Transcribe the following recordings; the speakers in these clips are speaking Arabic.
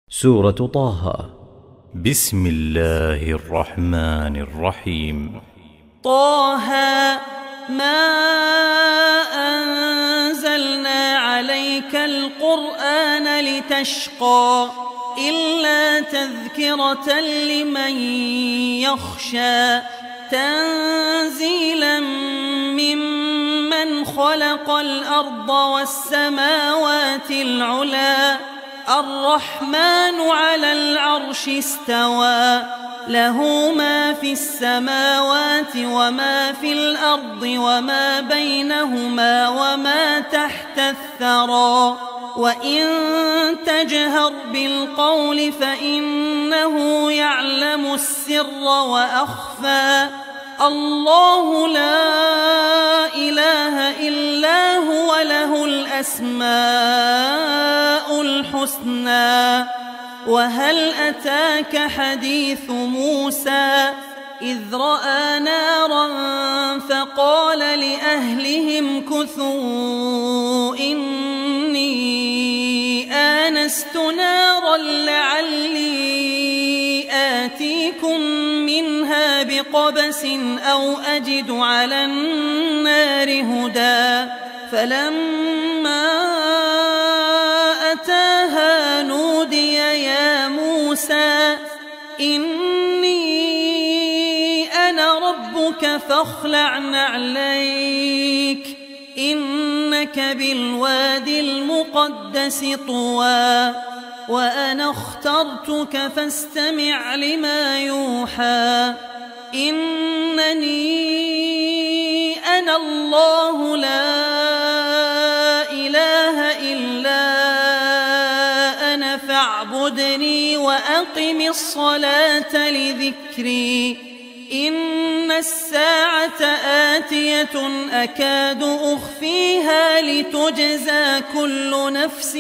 سورة طه. بسم الله الرحمن الرحيم. طه ما أنزلنا عليك القرآن لتشقى إلا تذكرة لمن يخشى تنزيلا ممن خلق الأرض والسماوات العلى الرحمن على العرش استوى له ما في السماوات وما في الأرض وما بينهما وما تحت الثرى وإن تجهر بالقول فإنه يعلم السر وأخفى الله لا إله إلا هو له الأسماء الحسنى وهل أتاك حديث موسى إذ رأى نارا فقال لأهلهم كثوا إني آنست نارا لعلي آتيكم منها بقبس أو أجد على النار هدى فلما أتاها نودي يا موسى إني أنا ربك فاخلع نعليك إنك بالوادي المقدس طوى وأنا اخترتك فاستمع لما يوحى إنني أنا الله لا إله إلا أنا فاعبدني وأقم الصلاة لذكري إن الساعة آتية أكاد أخفيها لتجزى كل نفس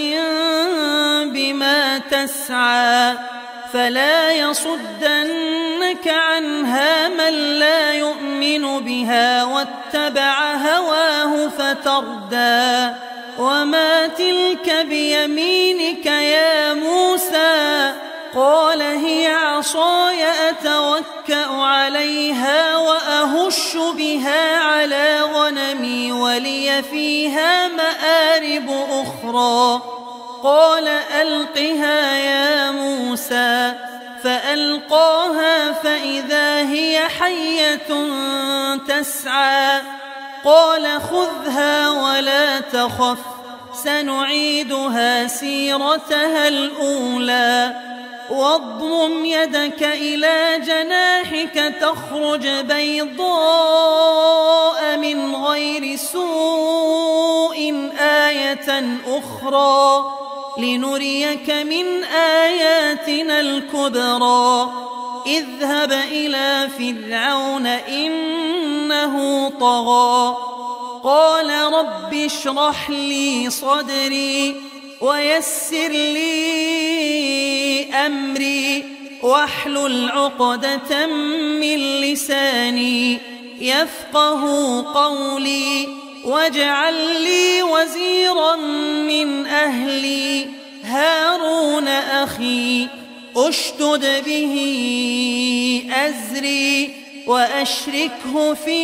بما تسعى فلا يصدنك عنها من لا يؤمن بها واتبع هواه فتردى وما تلك بيمينك يا موسى قال هي عصاي أتوكأ عليها وأهش بها على غنمي ولي فيها مآرب أخرى قال ألقها يا موسى فألقاها فإذا هي حية تسعى قال خذها ولا تخف سنعيدها سيرتها الأولى واضمم يدك إلى جناحك تخرج بيضاء من غير سوء آية أخرى لنريك من آياتنا الكبرى اذهب إلى فرعون إنه طغى قال رب اشرح لي صدري ويسر لي أمري واحلل عقدة من لساني يفقه قولي واجعل لي وزيرا من أهلي هارون أخي أشدد به أزري وأشركه في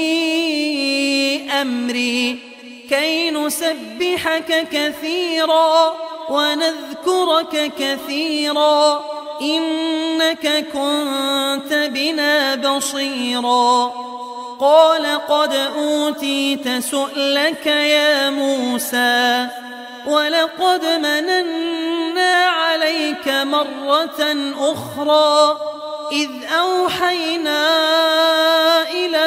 أمري كي نسبحك كثيرا ونذكرك كثيرا إنك كنت بنا بصيرا قال قد أوتيت سؤلك يا موسى ولقد مننا عليك مرة أخرى إذ أوحينا إلى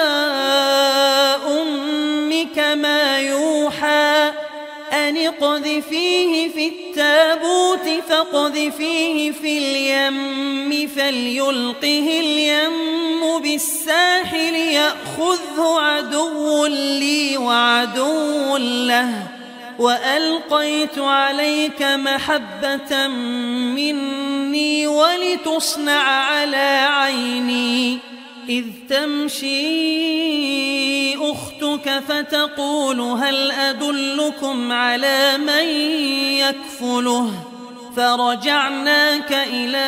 أمك ما يوحى أن اقذفيه في التابوت فاقذفيه في اليم فليلقه اليم بالساحل يأخذه عدو لي وعدو له وألقيت عليك محبة مني ولتصنع على عيني إذ تمشي أختك فتقول هل أدلكم على من يكفله فرجعناك إلى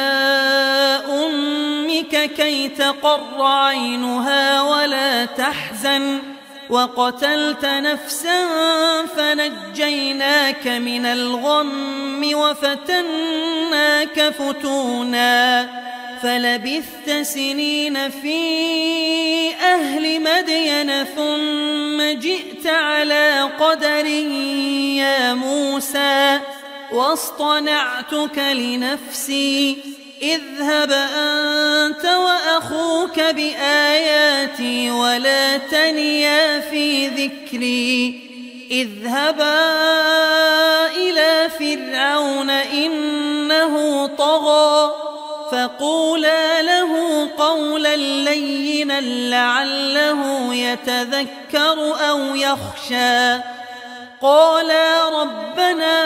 أمك كي تقر عينها ولا تحزن وقتلت نفسا فنجيناك من الغم وفتناك فتونا فلبثت سنين في أهل مدين ثم جئت على قدر يا موسى واصطنعتك لنفسي اذهب أنت وأخوك بآياتي ولا تنيا في ذكري اذهبا إلى فرعون إنه طغى فقولا له قولا لينا لعله يتذكر أو يخشى قالا ربنا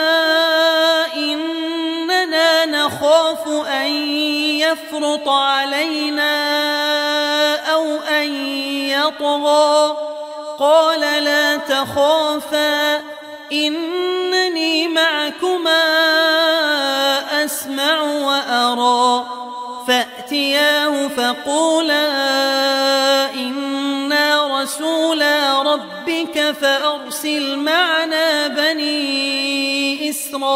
إننا نخاف أن يفرط علينا أو أن يطغى قال لا تخافا إنني معكما أسمع وأرى فأتياه فقولا إنا رسولا ربك فأرسل معنا بني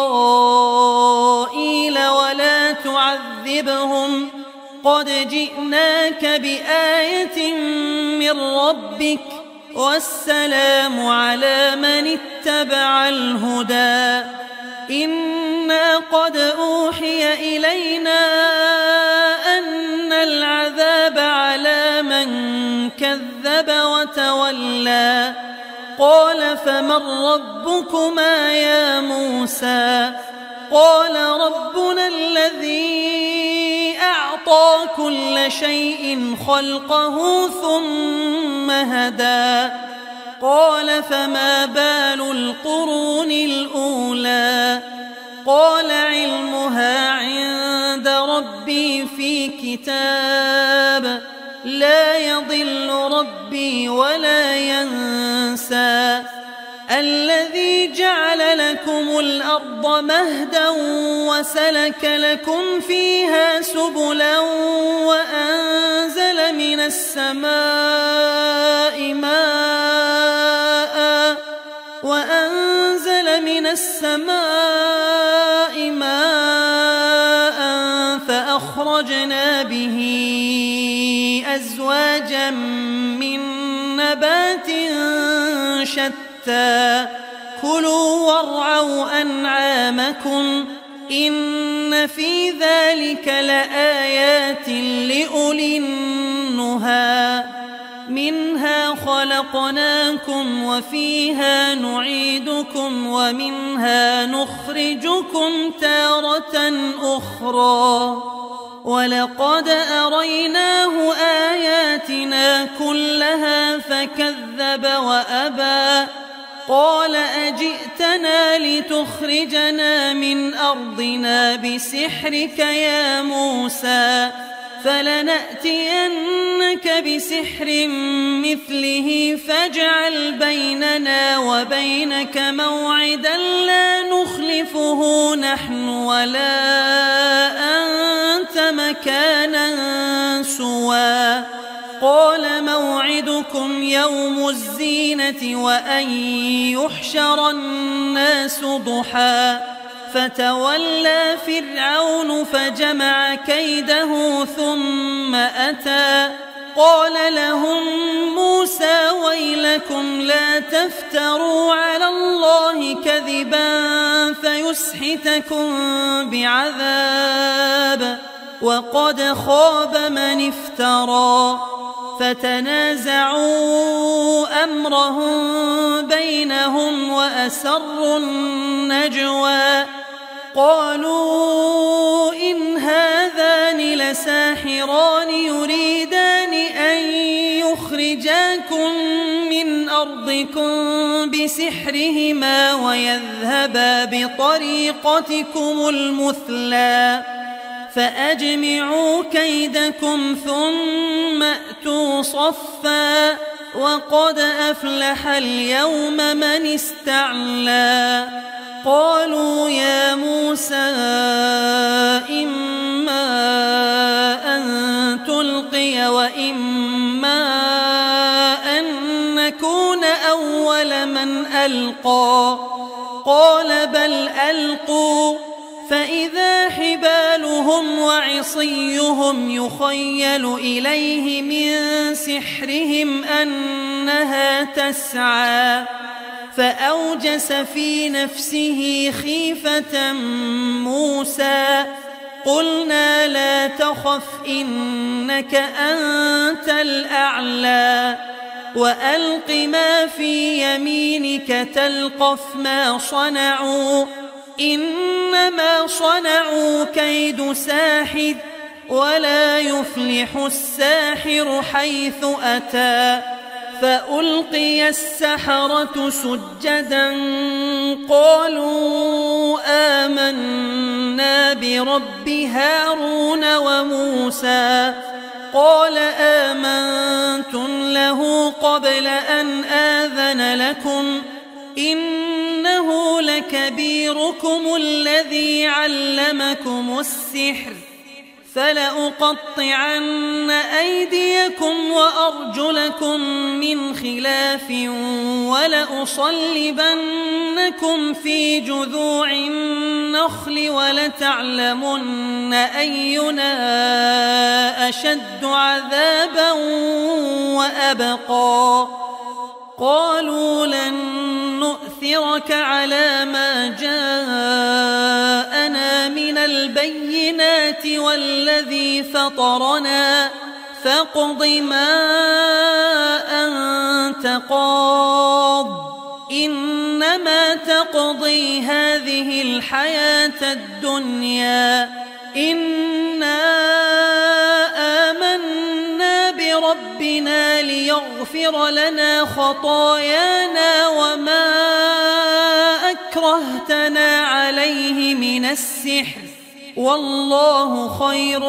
إسرائيل ولا تعذبهم قد جئناك بآية من ربك والسلام على من اتبع الهدى إنا قد أوحي إلينا أن العذاب على من كذب وتولى قال فمن ربكما يا موسى قال ربنا الذي أعطى كل شيء خلقه ثم هدى قال فما بال القرون الأولى قال علمها عند ربي في كتاب لا يضل ربي ولا ينسى الذي جعل لكم الأرض مهدا وسلك لكم فيها سبلا وأنزل من السماء ماء فأخرجنا به أزواجا من نبات شتى كلوا وارعوا أنعامكم إن في ذلك لآيات لأولي النهى منها خلقناكم وفيها نعيدكم ومنها نخرجكم تارة أخرى ولقد أريناه آياتنا كلها فكذب وأبى قال أجئتنا لتخرجنا من أرضنا بسحرك يا موسى فلنأتينك بسحر مثله فاجعل بيننا وبينك موعدا لا نخلفه نحن ولا أنت مكانا سوى قال موعدكم يوم الزينة وأن يحشر الناس ضحى فتولى فرعون فجمع كيده ثم أتى قال لهم موسى ويلكم لا تفتروا على الله كذبا فيسحتكم بعذاب وقد خاب من افترى فتنازعوا أمرهم بينهم وأسروا النجوى قالوا إن هذان لساحران يريدان أن يخرجاكم من أرضكم بسحرهما ويذهبا بطريقتكم المثلى فأجمعوا كيدكم ثم أتوا صفا وقد أفلح اليوم من استعلى قالوا يا موسى إما أن تلقي وإما أن نكون أول من ألقى قال بل ألقوا فإذا حبالهم وعصيهم يخيل إليه من سحرهم أنها تسعى فأوجس في نفسه خيفة موسى قلنا لا تخف إنك أنت الأعلى وألق ما في يمينك تلقف ما صنعوا إنما صنعوا كيد ساحر ولا يفلح الساحر حيث أتى فألقي السحرة سجدا قالوا آمنا برب هارون وموسى قال آمنتم له قبل أن آذن لكم إنه لكبيركم الذي علمكم السحر فلأقطعن أيديكم وأرجلكم من خلاف ولأصلبنكم في جذوع النخل ولتعلمن أينا أشد عذابا وأبقى قالوا لن نؤثرك على ما جاءنا من البينات والذي فطرنا فاقض ما أنت قاض إنما تقضي هذه الحياة الدنيا إنا آمنا بربنا ليغفر لنا خطايانا وما أكرهتنا عليه من السحر والله خير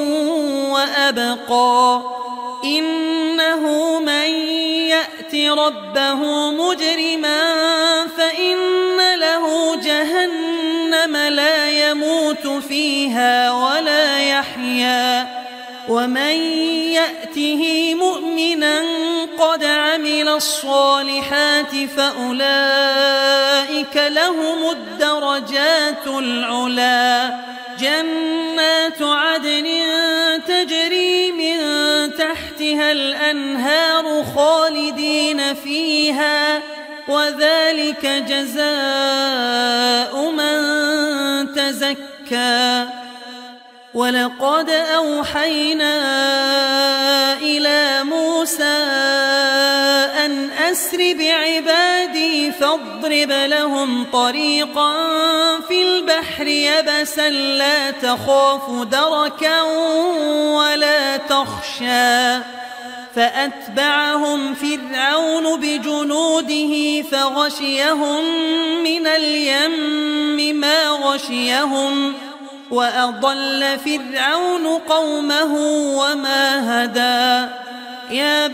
وأبقى إنه من يأت ربه مجرما فإن له جهنم لا يموت فيها ولا يحيا ومن يأته مؤمنا قد عمل الصالحات فأولئك لهم الدرجات العلا جنات عدن تجري من تحتها الأنهار خالدين فيها وذلك جزاء من تزكى ولقد أوحينا إلى موسى أن أسر بعبادي فاضرب لهم طريقا في البحر يبسا لا تخاف دركا ولا تخشى فأتبعهم فرعون بجنوده فغشيهم من اليم ما غشيهم وأضل فرعون قومه وما هدى يا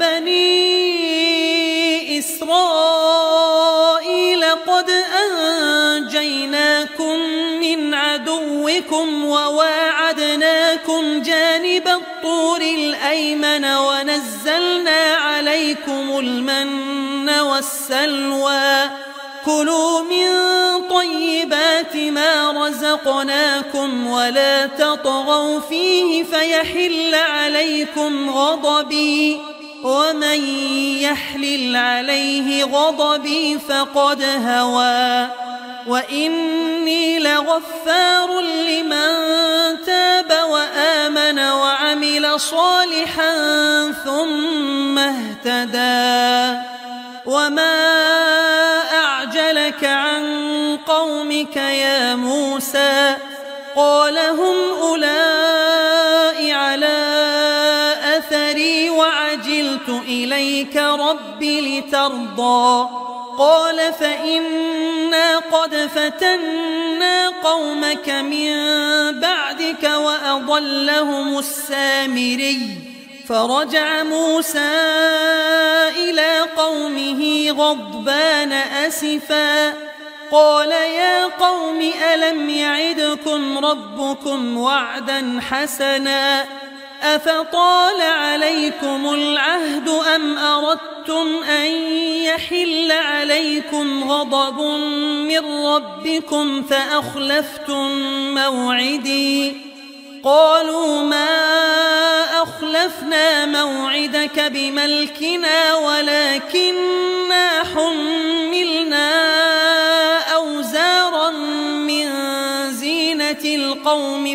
بني إسرائيل قد أنجيناكم من عدوكم وواعدناكم جانب الطور الأيمن ونزلنا عليكم المن والسلوى كلوا من طيبات ما رزقناكم ولا تطغوا فيه فيحل عليكم غضبي ومن يحلل عليه غضبي فقد هوى وإني لغفار لمن تاب وآمن وعمل صالحا ثم اهتدى وما أعجلك عن قومك يا موسى قال هم أولئك على أثري وعجلت إليك رب لترضى قال فإنا قد فتنا قومك من بعدك وأضلهم السامري فرجع موسى إلى قومه غضبان أسفا قال يا قوم ألم يعدكم ربكم وعدا حسنا أفطال عليكم العهد أم أردتم أن يحل عليكم غضب من ربكم فأخلفتم موعدي قالوا ما أخلفنا موعدك بملكنا ولكننا حملنا أوزارا من زينة القوم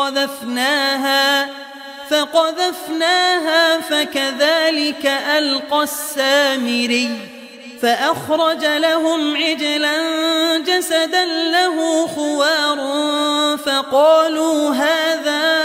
فقذفناها فكذلك ألقى السامري فأخرج لهم عجلا جسدا له خوار فقالوا هذا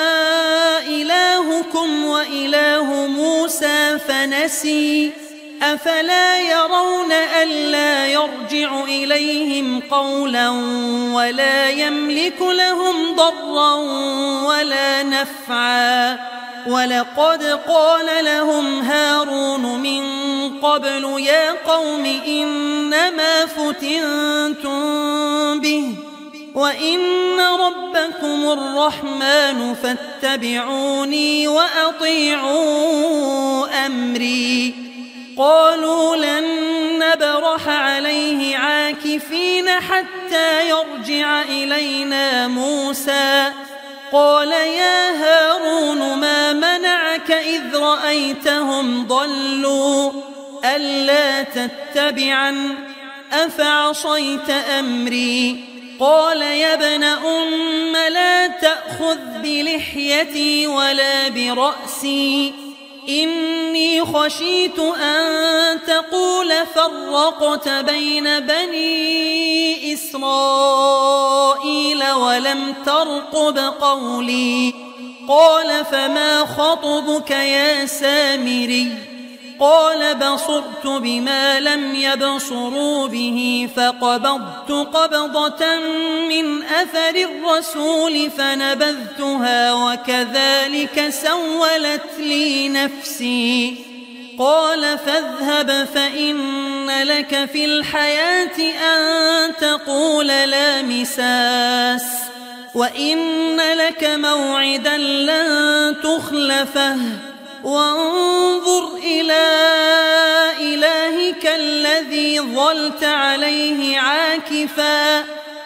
إلهكم وإله موسى فنسي أفلا يرون ألا يرجع إليهم قولا ولا يملك لهم ضرا ولا نفعا ولقد قال لهم هارون من قبل يا قوم إنما فتنتم به وإن ربكم الرحمن فاتبعوني وأطيعوا أمري قالوا لن نبرح عليه عاكفين حتى يرجع إلينا موسى قال يا هارون ما منعك إذ رأيتهم ضلوا ألا تتبعن أفعصيت أمري قال يا ابن أم لا تأخذ بلحيتي ولا برأسي إني خشيت أن تقول فرقت بين بني إسرائيل ولم ترقب قولي قال فما خطبك يا سامري قال بصرت بما لم يبصروا به فقبضت قبضة من أثر الرسول فنبذتها وكذلك سولت لي نفسي قال فاذهب فإن لك في الحياة أن تقول لا مساس وإن لك موعدا لن تخلفه وانظر إلى إلهك الذي ظلت عليه عاكفا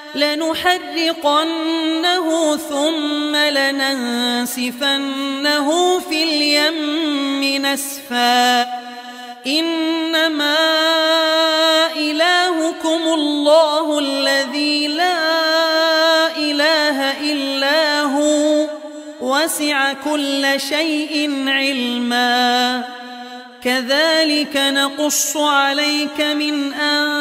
لنحرقنه ثم لننسفنه في اليم نسفا إنما إلهكم الله الذي لا إله إلا هو وسع كل شيء علما كذلك نقص عليك من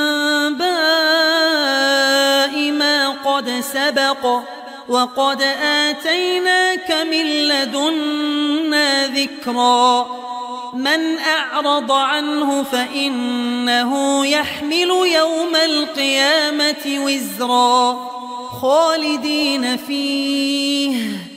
أنباء ما قد سبق وقد آتيناك من لدنا ذكرا من أعرض عنه فإنه يحمل يوم القيامة وزرا خالدين فيه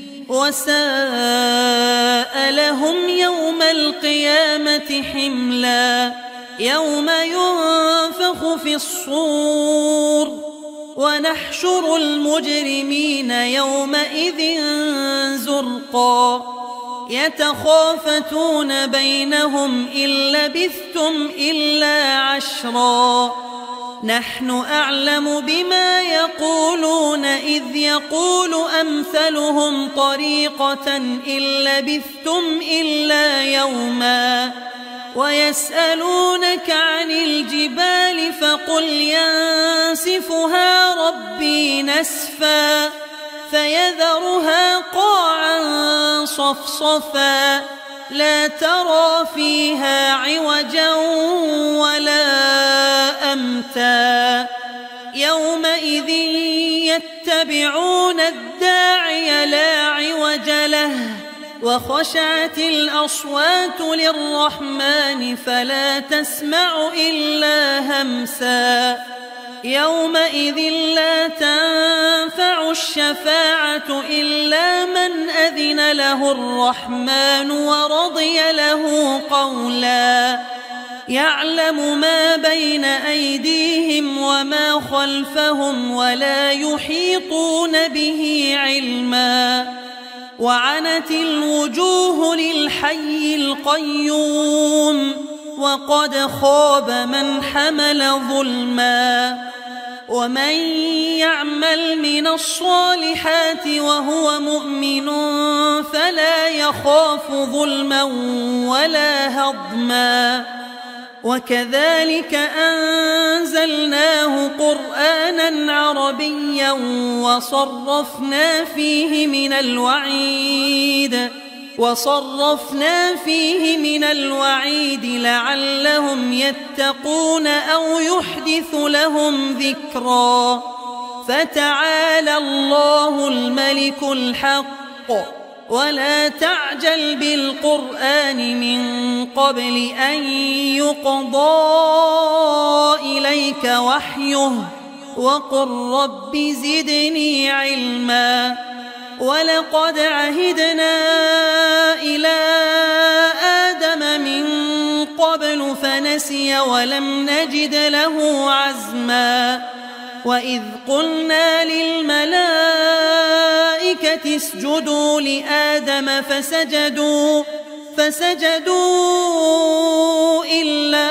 وساء لهم يوم القيامة حملا يوم ينفخ في الصور ونحشر المجرمين يومئذ زرقا يتخافتون بينهم إن لبثتم إلا عشرا نحن أعلم بما يقولون إذ يقول أمثلهم طريقة إن لبثتم إلا يوما ويسألونك عن الجبال فقل ينسفها ربي نسفا فيذرها قاعا صفصفا لا ترى فيها عوجا ولا أمتا يومئذ يتبعون الداعي لا عوج له وخشعت الأصوات للرحمن فلا تسمع إلا همسا يومئذ لا تنفع الشفاعة إلا من أذن له الرحمن ورضي له قولا يعلم ما بين أيديهم وما خلفهم ولا يحيطون به علما وعنت الوجوه للحي القيوم وقد خاب من حمل ظلما ومن يعمل من الصالحات وهو مؤمن فلا يخاف ظلما ولا هضما وكذلك أنزلناه قرآنا عربيا وصرفنا فيه من الوعيد لعلهم يتقون أو يحدث لهم ذكرا فتعالى الله الملك الحق ولا تعجل بالقرآن من قبل أن يقضى إليك وحيه وقل رب زدني علما ولقد عهدنا إلى آدم من قبل فنسي ولم نجد له عزما وإذ قلنا للملائكة اسجدوا لآدم فسجدوا إلا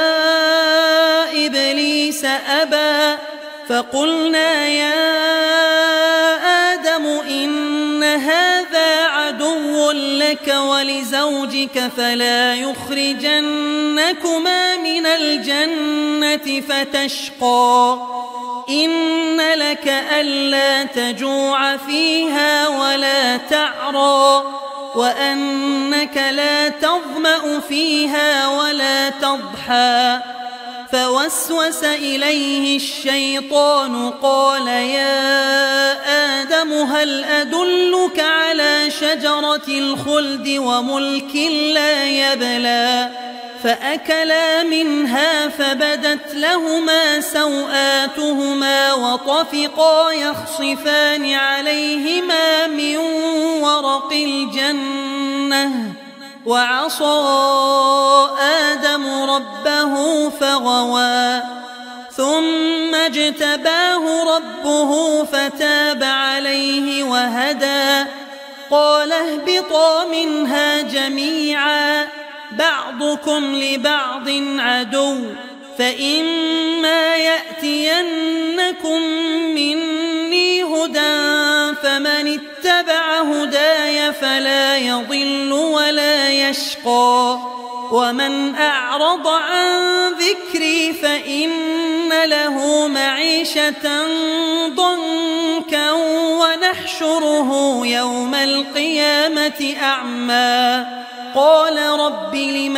إبليس أبى فقلنا يا آدم إن هذا عدو لك ولزوجك فلا يخرجنكما من الجنة فتشقى إن لك ألا تجوع فيها ولا تعرى وأنك لا تظمأ فيها ولا تضحى فوسوس إليه الشيطان قال يا آدم هل أدلك على شجرة الخلد وملك لا يبلى فأكلا منها فبدت لهما سوآتهما وطفقا يخصفان عليهما من ورق الجنة وعصى آدم ربه فغوى ثم اجتباه ربه فتاب عليه وهدى قال اهبطا منها جميعا بعضكم لبعض عدو فإما يأتينكم مني هدى فمن اتبع هداي فلا يضل ولا يشقى ومن أعرض عن ذكري فإن له معيشة ضنكا ونحشره يوم القيامة أعمى قال رب لم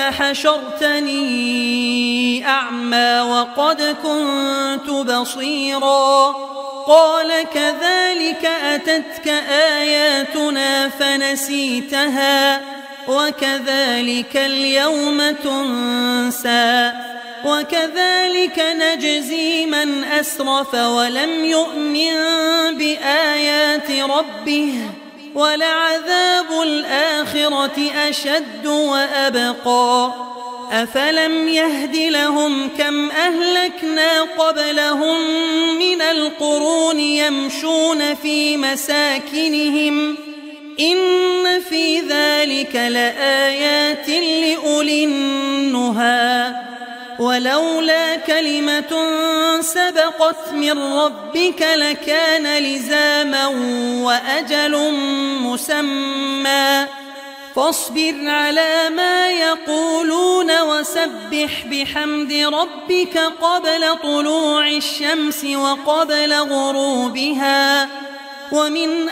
حشرتني أعمى وقد كنت بصيرا قال كذلك أتتك آياتنا فنسيتها وكذلك اليوم تنسى وكذلك نجزي من أسرف ولم يؤمن بآيات ربه ولعذاب الآخرة أشد وأبقى أفلم يهد لهم كم أهلكنا قبلهم من القرون يمشون في مساكنهم إن في ذلك لآيات لأولي النهى ولولا كلمة سبقت من ربك لكان لزاما وأجل مسمى فاصبر على ما يقولون وسبح بحمد ربك قبل طلوع الشمس وقبل غروبها ومن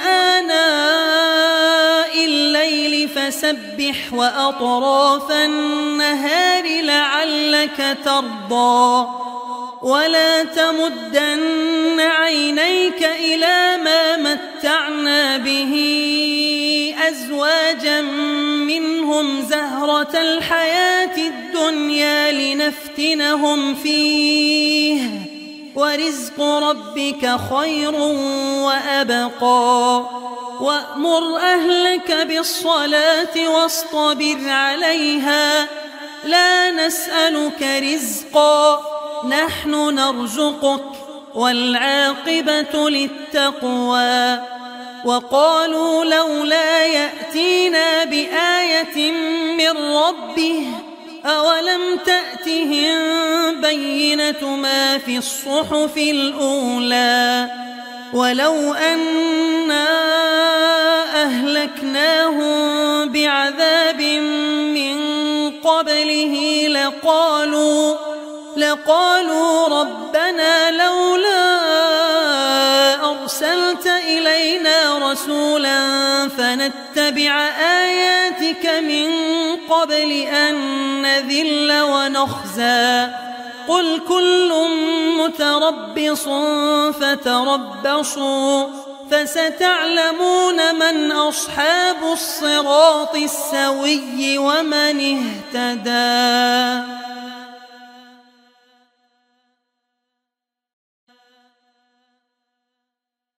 آناء الليل فسبح وأطراف النهار لعلك ترضى ولا تمدن عينيك إلى ما متعنا به أزواجا منهم زهرة الحياة الدنيا لنفتنهم فيه ورزق ربك خير وأبقى وأمر أهلك بالصلاة واصطبر عليها لا نسألك رزقا نحن نرزقك والعاقبة للتقوى وقالوا لولا يأتينا بآية من ربه أولم تأتهم بينة ما في الصحف الأولى ولو أنا أهلكناهم بعذاب من قبله لقالوا ربنا لولا أرسلت إلينا رسولا فنتبع آياتك من قبل أن نذل ونخزى قل كل متربص فتربصوا فستعلمون من أصحاب الصراط السوي ومن اهتدى.